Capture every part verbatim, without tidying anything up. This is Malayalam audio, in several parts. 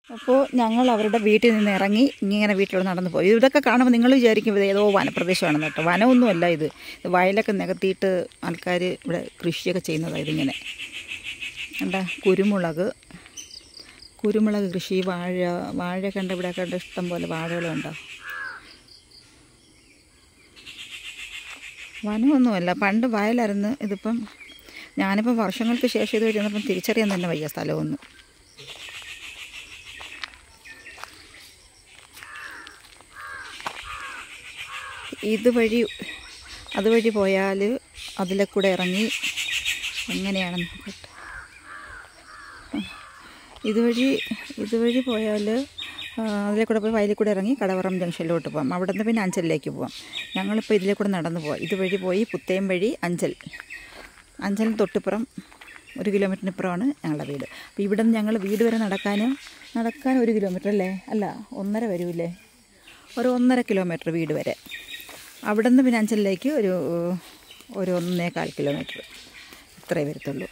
അപ്പോൾ ഞങ്ങൾ അവരുടെ വീട്ടിൽ നിന്ന് ഇറങ്ങി ഇങ്ങനെ വീട്ടിലൂടെ നടന്നു പോയി. ഇതൊക്കെ കാണുമ്പോൾ നിങ്ങൾ വിചാരിക്കും ഇത് ഏതോ വനപ്രദേശമാണെന്ന് കേട്ടോ. വനമൊന്നുമല്ല ഇത്. വയലൊക്കെ നികത്തിയിട്ട് ആൾക്കാർ ഇവിടെ കൃഷിയൊക്കെ ചെയ്യുന്നതാണ് ഇതിങ്ങനെ. എന്താ കുരുമുളക് കുരുമുളക് കൃഷി, വാഴ വാഴ കണ്ട ഇവിടെ കണ്ട ഇഷ്ടം പോലെ വാഴകളുണ്ടോ. വനമൊന്നുമല്ല, പണ്ട് വയലായിരുന്നു. ഇതിപ്പം ഞാനിപ്പം വർഷങ്ങൾക്ക് ശേഷം ഇത് വരുന്നപ്പം തിരിച്ചറിയാൻ തന്നെ വയ്യ സ്ഥലമൊന്നും. ഇതുവഴി അതുവഴി പോയാൽ അതിലെ കൂടെ ഇറങ്ങി എങ്ങനെയാണെന്ന് നോക്കട്ടെ. ഇതുവഴി ഇതുവഴി പോയാൽ അതിലെ കൂടെ പോയി വയലിൽ കൂടെ ഇറങ്ങി കടവറം ജംഗ്ഷനിലോട്ട് പോകാം. അവിടെ നിന്ന് പിന്നെ അഞ്ചലിലേക്ക് പോകാം. ഞങ്ങളിപ്പോൾ ഇതിലെ കൂടെ നടന്നു പോകാം. ഇതുവഴി പോയി പുത്തേം വഴി അഞ്ചൽ അഞ്ചലിന് തൊട്ടിപ്പുറം ഒരു കിലോമീറ്ററിന് ഇപ്പുറമാണ് ഞങ്ങളുടെ വീട്. അപ്പോൾ ഇവിടെ നിന്ന് ഞങ്ങൾ വീട് വരെ നടക്കാനും നടക്കാൻ ഒരു കിലോമീറ്റർ അല്ലേ, അല്ല ഒന്നര വരൂല്ലേ, ഒരു ഒന്നര കിലോമീറ്റർ വീട് വരെ. അവിടെ നിന്ന് പിന്നെ അഞ്ചലിലേക്ക് ഒരു ഒരു ഒന്നേകാൽ കിലോമീറ്റർ ഇത്രയേ വരത്തുള്ളൂ.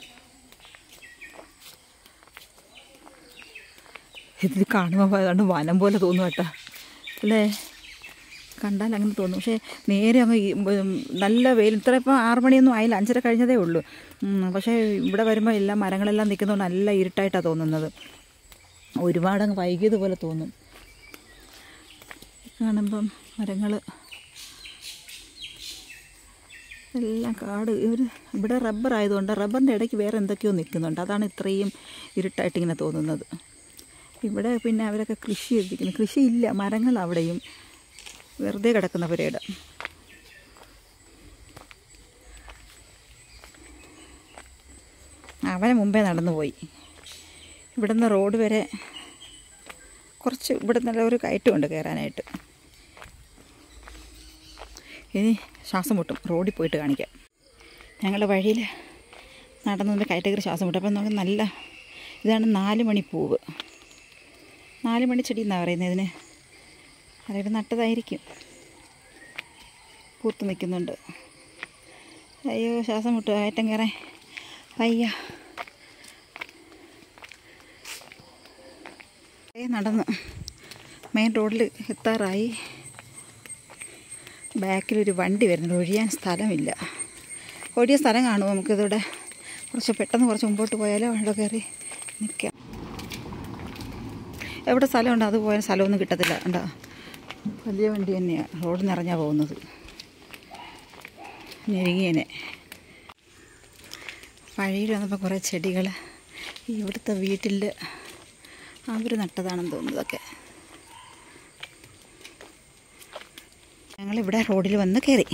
ഇത് കാണുമ്പോൾ ഏതാണ്ട് വനം പോലെ തോന്നും കേട്ടോ, അല്ലേ? കണ്ടാൽ അങ്ങനെ തോന്നും. പക്ഷേ നേരെ അങ്ങ് നല്ല വെയിൽ. ഇത്ര ഇപ്പം ആറ് മണിയൊന്നും ആയില്ല, അഞ്ചര കഴിഞ്ഞതേ ഉള്ളൂ. പക്ഷേ ഇവിടെ വരുമ്പോൾ എല്ലാം മരങ്ങളെല്ലാം നിൽക്കുന്നതുകൊണ്ട് നല്ല ഇരുട്ടായിട്ടാണ് തോന്നുന്നത്. ഒരുപാടങ്ങ് വൈകിയതുപോലെ തോന്നും കാണുമ്പം. മരങ്ങൾ എല്ലാം കാട്. ഒരു ഇവിടെ റബ്ബർ ആയതുകൊണ്ട് റബ്ബറിൻ്റെ ഇടയ്ക്ക് വേറെ എന്തൊക്കെയോ നിൽക്കുന്നുണ്ട്. അതാണ് ഇത്രയും ഇരുട്ടായിട്ടിങ്ങനെ തോന്നുന്നത്. ഇവിടെ പിന്നെ അവരൊക്കെ കൃഷി ചെയ്തിരിക്കുന്നു. കൃഷിയില്ല, മരങ്ങൾ അവിടെയും വെറുതെ കിടക്കുന്ന പുരയുടെ. അവനെ മുമ്പേ നടന്നുപോയി. ഇവിടുന്ന് റോഡ് വരെ കുറച്ച് ഇവിടെ നല്ല ഒരു കയറ്റമുണ്ട് കയറാനായിട്ട്. ഇനി ശ്വാസം മുട്ടും, റോഡിൽ പോയിട്ട് കാണിക്കാം. ഞങ്ങൾ വഴിയിൽ നടന്നു കയറ്റ കയറി ശ്വാസം മുട്ടും. അപ്പം നമുക്ക് നല്ല ഇതാണ് നാല് മണി പൂവ്. നാല് മണി ചെടി എന്നാണ് പറയുന്നത് ഇതിന്. അതായത് നട്ടതായിരിക്കും, പൂത്ത് നിൽക്കുന്നുണ്ട്. അയ്യോ ശ്വാസം മുട്ടും, കയറ്റം കയറാൻ വയ്യ. നടന്ന് മെയിൻ റോഡിൽ എത്താറായി. ബാക്കിലൊരു വണ്ടി വരുന്നുണ്ട്, ഒഴിയാൻ സ്ഥലമില്ല. ഒഴിയ സ്ഥലം കാണുമോ നമുക്കിതിവിടെ? കുറച്ച് പെട്ടെന്ന് കുറച്ച് മുമ്പോട്ട് പോയാലോ അവിടെ കയറി നിൽക്കാം. എവിടെ സ്ഥലമുണ്ടോ അത് പോയാൽ സ്ഥലമൊന്നും കിട്ടത്തില്ല. ഉണ്ടോ, വലിയ വണ്ടി തന്നെയാണ് റോഡിൽ നിറഞ്ഞാൽ പോകുന്നത്. ഞെരുങ്ങിയനെ വഴിയിൽ വന്നപ്പോൾ കുറേ ചെടികൾ ഇവിടുത്തെ വീട്ടിൽ അവർ നട്ടതാണെന്ന് തോന്നുന്നതൊക്കെ. ഞങ്ങളിവിടെ റോഡിൽ വന്ന് കയറി.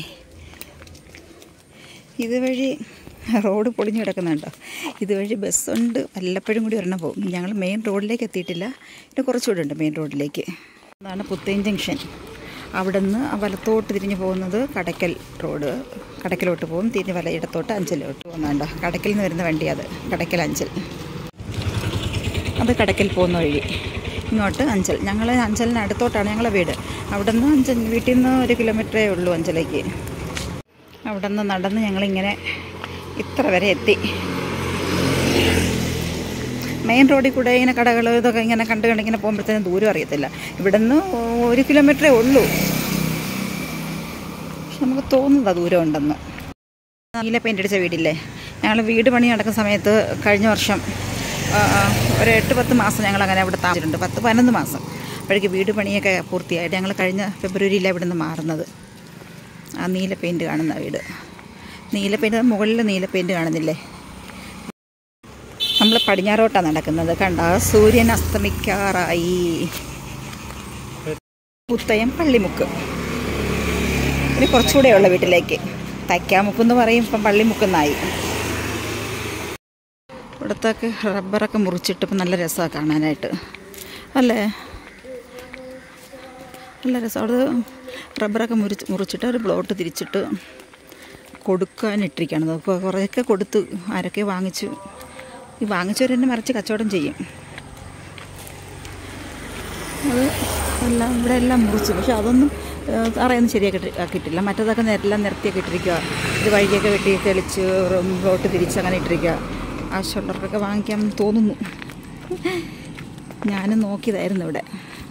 ഇതുവഴി റോഡ് പൊളിഞ്ഞു കിടക്കുന്നുണ്ടോ? ഇതുവഴി ബസ്സുണ്ട്, വല്ലപ്പോഴും കൂടി ഒരെണ്ണം പോകും. ഞങ്ങൾ മെയിൻ റോഡിലേക്ക് എത്തിയിട്ടില്ല, ഇത് കുറച്ചുകൂടെ ഉണ്ട് മെയിൻ റോഡിലേക്ക്. അതാണ് പുത്തേം ജംഗ്ഷൻ. അവിടെ നിന്ന് വലത്തോട്ട് തിരിഞ്ഞ് പോകുന്നത് കടയ്ക്കൽ റോഡ്, കടയ്ക്കലോട്ട് പോകും. തിരിഞ്ഞ് വല ഇടത്തോട്ട് അഞ്ചലോട്ട് പോകുന്നുണ്ടോ? കടയ്ക്കൽ നിന്ന് വരുന്ന വണ്ടി അത്, കടയ്ക്കൽ അഞ്ചൽ. അത് കടയ്ക്കൽ പോകുന്ന വഴി ഇങ്ങോട്ട് അഞ്ചൽ. ഞങ്ങൾ അഞ്ചലിന് അടുത്തോട്ടാണ് ഞങ്ങളെ വീട്. അവിടെ നിന്ന് അഞ്ചൽ വീട്ടിൽ നിന്ന് ഒരു കിലോമീറ്ററേ ഉള്ളൂ അഞ്ചലേക്ക്. അവിടെ നിന്ന് നടന്ന് ഞങ്ങളിങ്ങനെ ഇത്ര വരെ എത്തി. മെയിൻ റോഡിൽ കൂടെ ഇങ്ങനെ കടകൾ ഇതൊക്കെ ഇങ്ങനെ കണ്ട് കണ്ടിങ്ങനെ പോകുമ്പോഴത്തേനും ദൂരം അറിയത്തില്ല. ഇവിടെ നിന്ന് ഒരു കിലോമീറ്ററേ ഉള്ളൂ, പക്ഷെ നമുക്ക് തോന്നുന്നതാ ദൂരം ഉണ്ടെന്ന്. നീല പെയിൻ്റ് അടിച്ച വീടില്ലേ, ഞങ്ങൾ വീട് പണി നടക്കുന്ന സമയത്ത് കഴിഞ്ഞ വർഷം ഒരു എട്ട് പത്ത് മാസം ഞങ്ങളങ്ങനെ അവിടെ താമസിച്ചിട്ടുണ്ട്. പത്ത് പതിനൊന്ന് മാസം. അപ്പോഴേക്ക് വീട് പണിയൊക്കെ പൂർത്തിയായിട്ട് ഞങ്ങൾ കഴിഞ്ഞ ഫെബ്രുവരിയിലാണ് ഇവിടെ നിന്ന് മാറുന്നത്. ആ നീല പെയിൻറ്റ് കാണുന്ന വീട്, നീല പെയിൻറ്റ് മുകളിൽ നീല പെയിൻറ്റ് കാണുന്നില്ലേ. നമ്മൾ പടിഞ്ഞാറോട്ടാണ് നടക്കുന്നത്. കണ്ട സൂര്യൻ അസ്തമിക്കാറായി. പുത്തയം പള്ളിമുക്ക്. ഇനി കുറച്ചുകൂടെ ഉള്ള വീട്ടിലേക്ക് തയ്ക്കാമുക്കെന്ന് പറയും, ഇപ്പം പള്ളിമുക്കെന്നായി. ഇവിടത്തൊക്കെ റബ്ബറൊക്കെ മുറിച്ചിട്ട് ഇപ്പം നല്ല രസമാണ് കാണാനായിട്ട്, അല്ലേ? നല്ല രസം. അവിടെ റബ്ബറൊക്കെ മുറിച്ച് മുറിച്ചിട്ട് ഒരു പ്ലോട്ട് തിരിച്ചിട്ട് കൊടുക്കാനിട്ടിരിക്കുകയാണ്. അപ്പോൾ കുറേയൊക്കെ കൊടുത്ത് ആരൊക്കെ വാങ്ങിച്ചു. ഈ വാങ്ങിച്ചവർ തന്നെ മറിച്ച് കച്ചവടം ചെയ്യും. അത് എല്ലാം ഇവിടെ എല്ലാം മുറിച്ചു, പക്ഷെ അതൊന്നും അറിയൊന്നും ശരിയാക്കി ആക്കിയിട്ടില്ല. മറ്റേതൊക്കെ എല്ലാം നിരത്തിയൊക്കെ ഇട്ടിരിക്കുക. ഇത് വഴിയൊക്കെ വെട്ടി തെളിച്ച് പ്ലോട്ട് തിരിച്ച് അങ്ങനെ ഇട്ടിരിക്കുക. ആവശ്യമുള്ളവർക്കൊക്കെ വാങ്ങിക്കാൻ തോന്നുന്നു. ഞാനും നോക്കിയതായിരുന്നു ഇവിടെ.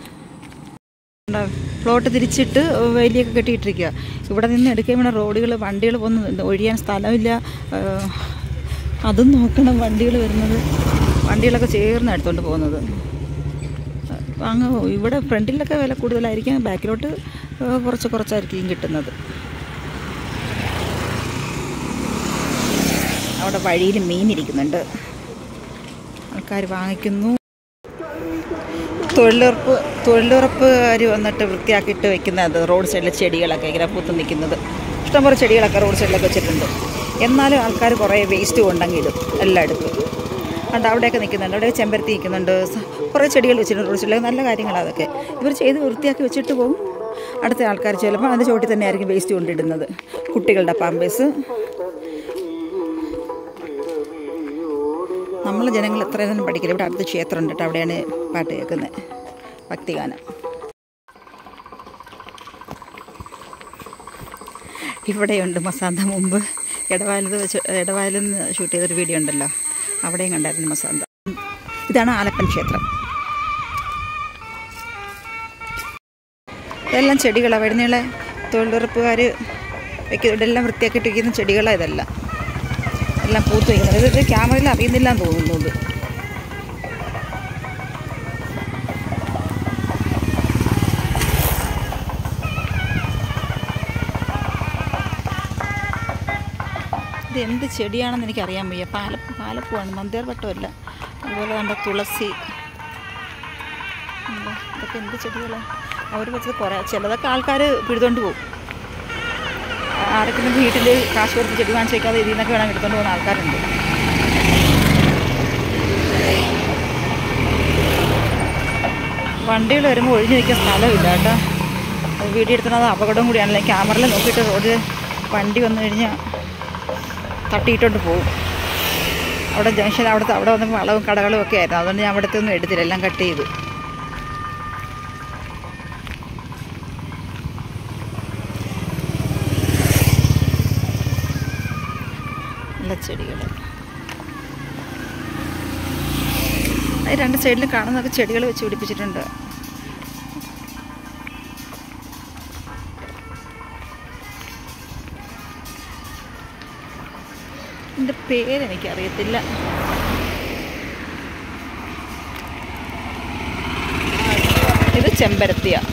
പ്ലോട്ട് തിരിച്ചിട്ട് വേലിയൊക്കെ കെട്ടിയിട്ടിരിക്കുക. ഇവിടെ നിന്ന് എടുക്കാൻ വേണം റോഡുകൾ, വണ്ടികൾ പോകുന്നത്, ഒഴിയാൻ സ്ഥലമില്ല. അതും നോക്കണം, വണ്ടികൾ വരുന്നത്, വണ്ടികളൊക്കെ ചേർന്ന് എടുത്തുകൊണ്ട് പോകുന്നത്. അങ്ങ് ഇവിടെ ഫ്രണ്ടിലൊക്കെ വില കൂടുതലായിരിക്കും, ബാക്കിലോട്ട് കുറച്ച് കുറച്ചായിരിക്കും കിട്ടുന്നത്. അവിടെ വഴിയിൽ മീനിരിക്കുന്നുണ്ട്, ആൾക്കാർ വാങ്ങിക്കുന്നു. തൊഴിലുറപ്പ് തൊഴിലുറപ്പുകാർ വന്നിട്ട് വൃത്തിയാക്കിയിട്ട് വെക്കുന്നത് റോഡ് സൈഡിലെ ചെടികളൊക്കെ ഇങ്ങനെ പൂത്ത് നിൽക്കുന്നത്. ഇഷ്ടംപോലെ ചെടികളൊക്കെ റോഡ് സൈഡിലൊക്കെ വെച്ചിട്ടുണ്ട്. എന്നാലും ആൾക്കാർ കുറേ വേസ്റ്റ് കൊണ്ടങ്ങി ഇടും എല്ലായിടത്തും. അതുകൊണ്ട് അവിടെയൊക്കെ നിൽക്കുന്നുണ്ട്, അവിടെ ചെമ്പരത്തി നിൽക്കുന്നുണ്ട്, കുറേ ചെടികൾ വെച്ചിട്ടുണ്ട് റോഡ് സൈഡിൽ. നല്ല കാര്യങ്ങളാണ് അതൊക്കെ. ഇവർ ചെയ്ത് വൃത്തിയാക്കി വെച്ചിട്ട് പോകും. അടുത്ത ആൾക്കാർ ചിലപ്പോൾ അതിൻ്റെ ചോട്ടിൽ തന്നെ ആയിരിക്കും വേസ്റ്റ് കൊണ്ടിടുന്നത്. കുട്ടികളുടെ പാമ്പേഴ്സ്. നമ്മൾ ജനങ്ങൾ എത്രയും തന്നെ പഠിക്കില്ല. ഇവിടെ അടുത്ത് ക്ഷേത്രം ഉണ്ട് കേട്ടോ, അവിടെയാണ് പാട്ട് കേൾക്കുന്നത്, ഭക്തിഗാനം. ഇവിടെയുണ്ട് മസാന്ത. മുമ്പ് ഇടവാലത് വെച്ച് ഇടവാലിൽ നിന്ന് ഷൂട്ട് ചെയ്തൊരു വീഡിയോ ഉണ്ടല്ലോ, അവിടെയും കണ്ടായിരുന്നു മസാന്ത. ഇതാണ് ആലപ്പൻ ക്ഷേത്രം. ഇതെല്ലാം ചെടികളാണ്. വരുന്നേളെ തൊഴിലുറപ്പുകാർ വയ്ക്കും. ഇതെല്ലാം വൃത്തിയാക്കിയിട്ട് വയ്ക്കുന്ന ചെടികളാണ് ഇതെല്ലാം. എല്ലാം പൂത്ത് വയ്ക്കുന്നത്. ഇത് ക്യാമറയിൽ അറിയുന്നില്ല എന്ന് തോന്നുന്നത്. ഇത് എന്ത് ചെടിയാണെന്ന് എനിക്കറിയാൻ വയ്യ. പാല പാലപ്പൂവാണ്, മന്ദാർ വട്ടമല്ല. അതുപോലെ കണ്ട തുളസി. ഇതൊക്കെ എന്ത് ചെടികളാണ് അവർ വെച്ചത്? കുറേ ചിലതൊക്കെ ആൾക്കാർ പിഴുതുകൊണ്ട് പോകും. ആരൊക്കെ വീട്ടിൽ കാശ് കൊടുത്ത് ചെടി വാങ്ങിച്ച് വയ്ക്കാതെ ഇതിൽ നിന്നൊക്കെ വേണം എടുത്തുകൊണ്ട് പോകുന്ന ആൾക്കാരുണ്ട്. വണ്ടികൾ വരുമ്പോൾ ഒഴിഞ്ഞു വയ്ക്കാൻ സ്ഥലമില്ല കേട്ടോ. വീഡിയോ എടുക്കുന്നത് അപകടം കൂടിയാണല്ലോ. ക്യാമറയിൽ നോക്കിയിട്ട് റോഡിൽ വണ്ടി വന്നു കഴിഞ്ഞാൽ തട്ടിയിട്ടോണ്ട് പോകും. അവിടെ ജംഗ്ഷൻ അവിടുത്തെ അവിടെ വന്ന് വളവും കടകളും ഒക്കെ ആയിരുന്നു. അതുകൊണ്ട് ഞാൻ അവിടുത്തെ ഒന്നും എടുത്തില്ല, എല്ലാം കട്ട് ചെയ്തു. ചെടികൾ രണ്ട് സൈഡിലും കാണുന്നതൊക്കെ ചെടികൾ വെച്ച് പിടിപ്പിച്ചിട്ടുണ്ട്. ഇതിൻ്റെ പേരെനിക്കറിയത്തില്ല. ഇത് ചെമ്പരത്തിയാണ്.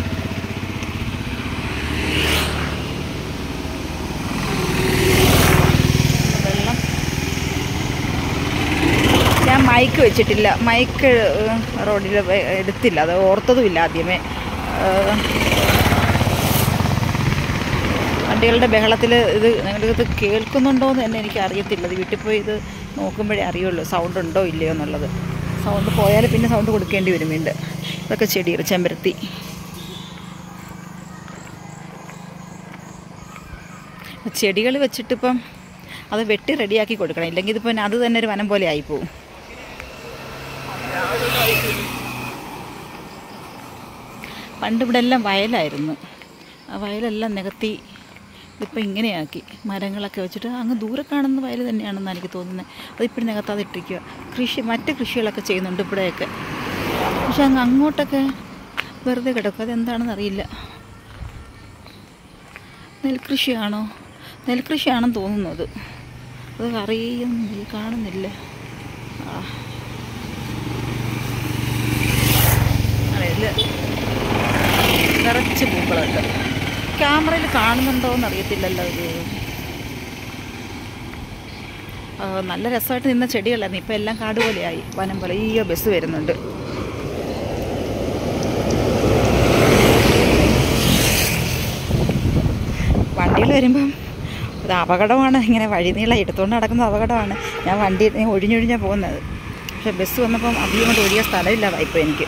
ഞാൻ മൈക്ക് വെച്ചിട്ടില്ല, മൈക്ക് റോഡിൽ എടുത്തില്ല, അത് ഓർത്തതുമില്ല ആദ്യമേ. വണ്ടികളുടെ ബഹളത്തിൽ ഇത് നിങ്ങളിത് കേൾക്കുന്നുണ്ടോ എന്ന് തന്നെ എനിക്ക് അറിയത്തില്ല. ഇത് വീട്ടിൽ പോയി ഇത് നോക്കുമ്പോഴേ അറിയുള്ളൂ സൗണ്ട് ഉണ്ടോ ഇല്ലയോ എന്നുള്ളത്. സൗണ്ട് പോയാൽ പിന്നെ സൗണ്ട് കൊടുക്കേണ്ടി വരും വീണ്ടും. ഇതൊക്കെ ചെടികൾ, ചെമ്പരത്തി. ചെടികൾ വെച്ചിട്ടിപ്പം അത് വെട്ടി റെഡിയാക്കി കൊടുക്കണം, ഇല്ലെങ്കിൽ ഇതിപ്പോൾ അത് തന്നെ ഒരു വനം പോലെ ആയിപ്പോവും. പണ്ട് ഇവിടെ എല്ലാം വയലായിരുന്നു. ആ വയലെല്ലാം നികത്തി ഇതിപ്പോൾ ഇങ്ങനെയാക്കി മരങ്ങളൊക്കെ വെച്ചിട്ട്. അങ്ങ് ദൂരെ കാണുന്ന വയൽ തന്നെയാണെന്നാണ് എനിക്ക് തോന്നുന്നത്. അതിപ്പോഴും നികത്താതെ ഇട്ടിരിക്കുക. കൃഷി മറ്റ് കൃഷികളൊക്കെ ചെയ്യുന്നുണ്ട് ഇവിടെയൊക്കെ, പക്ഷെ അങ്ങ് അങ്ങോട്ടൊക്കെ വെറുതെ കിടക്കും. അതെന്താണെന്ന് അറിയില്ല. നെൽകൃഷിയാണോ? നെൽകൃഷിയാണെന്ന് തോന്നുന്നത്. അത് അറിയുന്നില്ല, കാണുന്നില്ല. ആ അതിൽ നിറച്ച് പൂക്കളുണ്ട്. ക്യാമറയിൽ കാണുന്നുണ്ടോയെന്ന് അറിയത്തില്ലല്ലോ. ഇത് നല്ല രസമായിട്ട് നിന്ന ചെടികളായിരുന്നു. ഇപ്പം എല്ലാം കാട് പോലെയായി, വനം പോലെ. ഈ ബസ് വരുന്നുണ്ട്. വണ്ടികൾ വരുമ്പം അത് അപകടമാണ്. ഇങ്ങനെ വഴിനീളം എടുത്തുകൊണ്ട് നടക്കുന്നത് അപകടമാണ്. ഞാൻ വണ്ടി ഒഴിഞ്ഞൊഴിഞ്ഞാണ് പോകുന്നത്. പക്ഷെ ബസ് വന്നപ്പം അധികം കൊണ്ട് ഒഴിയാൻ സ്ഥലമില്ലാതായിപ്പോൾ എനിക്ക്.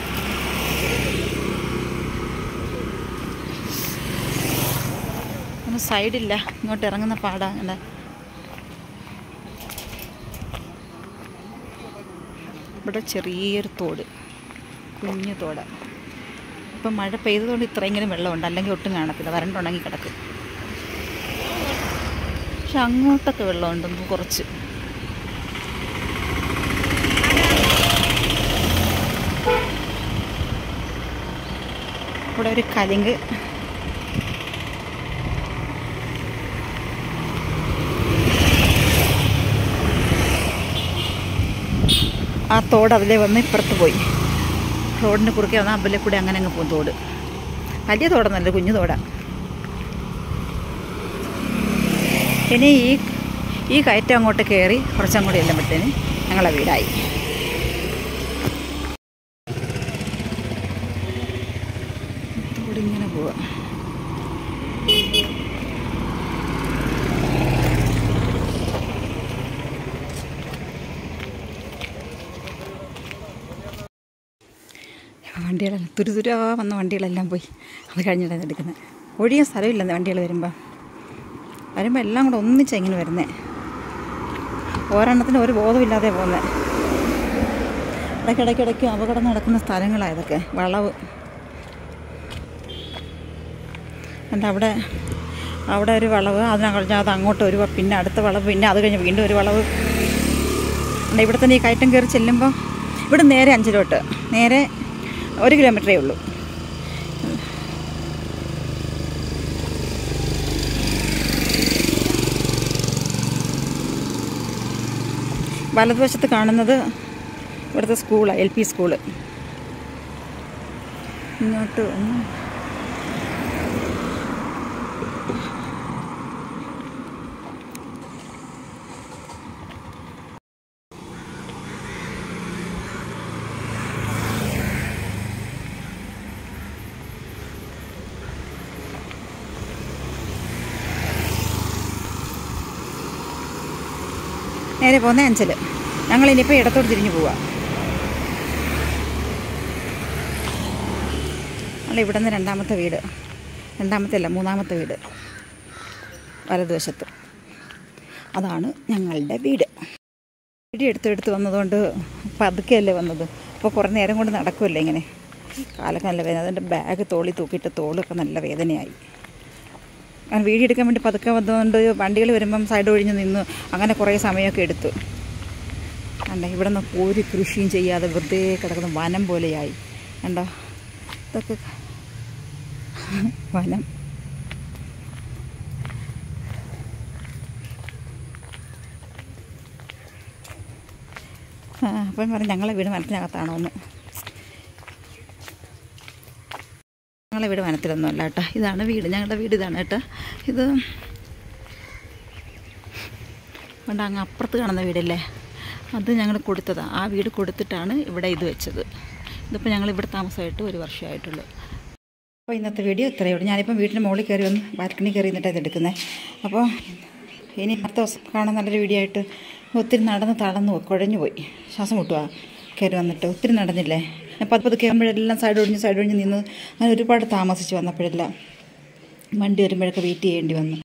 ഒന്നും സൈഡില്ല, ഇങ്ങോട്ട് ഇറങ്ങുന്ന പാടാ. അങ്ങനെ ഇവിടെ ചെറിയൊരു തോട്, കുഞ്ഞു തോട്. ഇപ്പം മഴ പെയ്തതുകൊണ്ട് ഇത്രയെങ്കിലും വെള്ളമുണ്ട്, അല്ലെങ്കിൽ ഒട്ടും കാണത്തില്ല, വരണ്ടുണങ്ങി കിടക്കും. പക്ഷെ അങ്ങോട്ടൊക്കെ വെള്ളമുണ്ടെന്ന് കുറച്ച്. അവിടെ ഒരു കലിങ്ക്. ആ തോട് അതിലേ വന്ന് ഇപ്പുറത്ത് പോയി. റോഡിന് കുറുക്കെ വന്നാൽ അമ്പലെ കൂടെ അങ്ങനെ അങ്ങ് പോകും തോട്. വലിയ തോടൊന്നുമല്ല, കുഞ്ഞു തോടാണ്. ഇനി ഈ ഈ കയറ്റം അങ്ങോട്ട് കയറി കുറച്ചും കൂടി ചെല്ലുമ്പോഴത്തേന് ഞങ്ങളെ വീടായി. തോടിങ്ങനെ പോവാം. വണ്ടികളെല്ലാം തുരുതുരാ വന്ന വണ്ടികളെല്ലാം പോയി. അത് കഴിഞ്ഞിട്ടാണ് എടുക്കുന്നത്. ഒഴിയാൻ സ്ഥലമില്ലെന്ന് വണ്ടികൾ വരുമ്പോൾ വരുമ്പോൾ എല്ലാം കൂടെ ഒന്നിച്ചാണ് ഇങ്ങനെ വരുന്നത്. ഒരെണ്ണത്തിന് ഒരു ബോധമില്ലാതെ പോകുന്നത്. ഇടയ്ക്കിടയ്ക്കിടയ്ക്ക് അപകടം നടക്കുന്ന സ്ഥലങ്ങളാണ് ഇതൊക്കെ. വളവ് എൻ്റെ അവിടെ അവിടെ ഒരു വളവ്, അതിനെ കഴിഞ്ഞാൽ അത് അങ്ങോട്ട് ഒരു, പിന്നെ അടുത്ത വളവ്, പിന്നെ അത് കഴിഞ്ഞ് വീണ്ടും ഒരു വളവ്. ഇവിടെ തന്നെ ഈ കയറ്റം കയറി ചെല്ലുമ്പോൾ ഇവിടെ നേരെ അഞ്ചിലോട്ട് നേരെ ഒരു കിലോമീറ്ററേ ഉള്ളൂ. വലതുവശത്ത് കാണുന്നത് ഇവിടുത്തെ സ്കൂളാണ്, എൽ പി സ്കൂള്. ഇങ്ങോട്ട് നേരെ പോകുന്ന അഞ്ചൽ. ഞങ്ങളിനിപ്പോൾ ഇടത്തോട്ട് തിരിഞ്ഞു പോവാം. ഞങ്ങൾ ഇവിടെ നിന്ന് രണ്ടാമത്തെ വീട്, രണ്ടാമത്തെ അല്ല മൂന്നാമത്തെ വീട് വലതുവശത്ത്, അതാണ് ഞങ്ങളുടെ വീട്. വീട് എടുത്തെടുത്ത് വന്നതുകൊണ്ട് പതുക്കെയല്ലേ വന്നത്. അപ്പോൾ കുറേ നേരം കൊണ്ട് നടക്കുമല്ലേ ഇങ്ങനെ. കാലൊക്കെ നല്ല വേദന. അതിൻ്റെ ബാഗ് തോളി തൂക്കിയിട്ട് തോളൊക്കെ നല്ല വേദനയായി. അങ്ങനെ വീഡിയോ എടുക്കാൻ വേണ്ടി പതുക്കെ വന്നതുകൊണ്ട് വണ്ടികൾ വരുമ്പം സൈഡ് ഒഴിഞ്ഞ് നിന്ന് അങ്ങനെ കുറേ സമയമൊക്കെ എടുത്തു. കണ്ടോ, ഇവിടെ നിന്ന് ഒരു കൃഷിയും ചെയ്യാതെ വെറുതെ കിടക്കുന്ന വനം പോലെയായി. കണ്ടോ, ഇതൊക്കെ വനം. ആ അപ്പം പറഞ്ഞു ഞങ്ങളെ വീട് വനത്തിനകത്താണോ എന്ന്. ഞങ്ങളെ വീട് വനത്തിലൊന്നും അല്ല കേട്ടോ. ഇതാണ് വീട്, ഞങ്ങളുടെ വീട് ഇതാണ് കേട്ടോ. ഇത് കൊണ്ട് അങ്ങ് അപ്പുറത്ത് കാണുന്ന വീടല്ലേ, അത് ഞങ്ങൾ കൊടുത്തതാണ്. ആ വീട് കൊടുത്തിട്ടാണ് ഇവിടെ ഇത് വെച്ചത്. ഇതിപ്പോൾ ഞങ്ങൾ ഇവിടെ താമസമായിട്ട് ഒരു വർഷമായിട്ടുള്ളൂ. അപ്പോൾ ഇന്നത്തെ വീഡിയോ ഇത്രയേ ഉള്ളൂ. ഞാനിപ്പം വീട്ടിൻ്റെ മുകളിൽ കയറി വന്ന് ബാൽക്കണി കയറി നിന്നിട്ടാണ് ഇതെടുക്കുന്നത്. അപ്പോൾ ഇനി അടുത്ത ദിവസം കാണാൻ നല്ലൊരു വീഡിയോ ആയിട്ട്. ഒത്തിരി നടന്ന് തളർന്നു കുഴഞ്ഞു പോയി, ശ്വാസം മുട്ടുക കയറി വന്നിട്ട്. ഒത്തിരി നടന്നില്ലേ, അപ്പോൾ അത് കയറുമ്പോഴെല്ലാം സൈഡ് ഒഴിഞ്ഞ് സൈഡ് ഒഴിഞ്ഞ് നിന്ന് അങ്ങനെ ഒരുപാട് താമസിച്ച് വന്നപ്പോഴെല്ലാം വണ്ടി വരുമ്പോഴൊക്കെ വെയിറ്റ് ചെയ്യേണ്ടി വന്നു.